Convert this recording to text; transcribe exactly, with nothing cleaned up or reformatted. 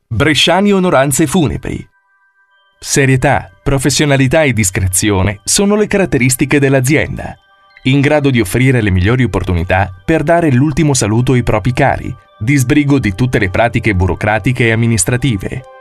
Bresciani Onoranze Funebri. Serietà, professionalità e discrezione sono le caratteristiche dell'azienda, in grado di offrire le migliori opportunità per dare l'ultimo saluto ai propri cari, di sbrigo di tutte le pratiche burocratiche e amministrative.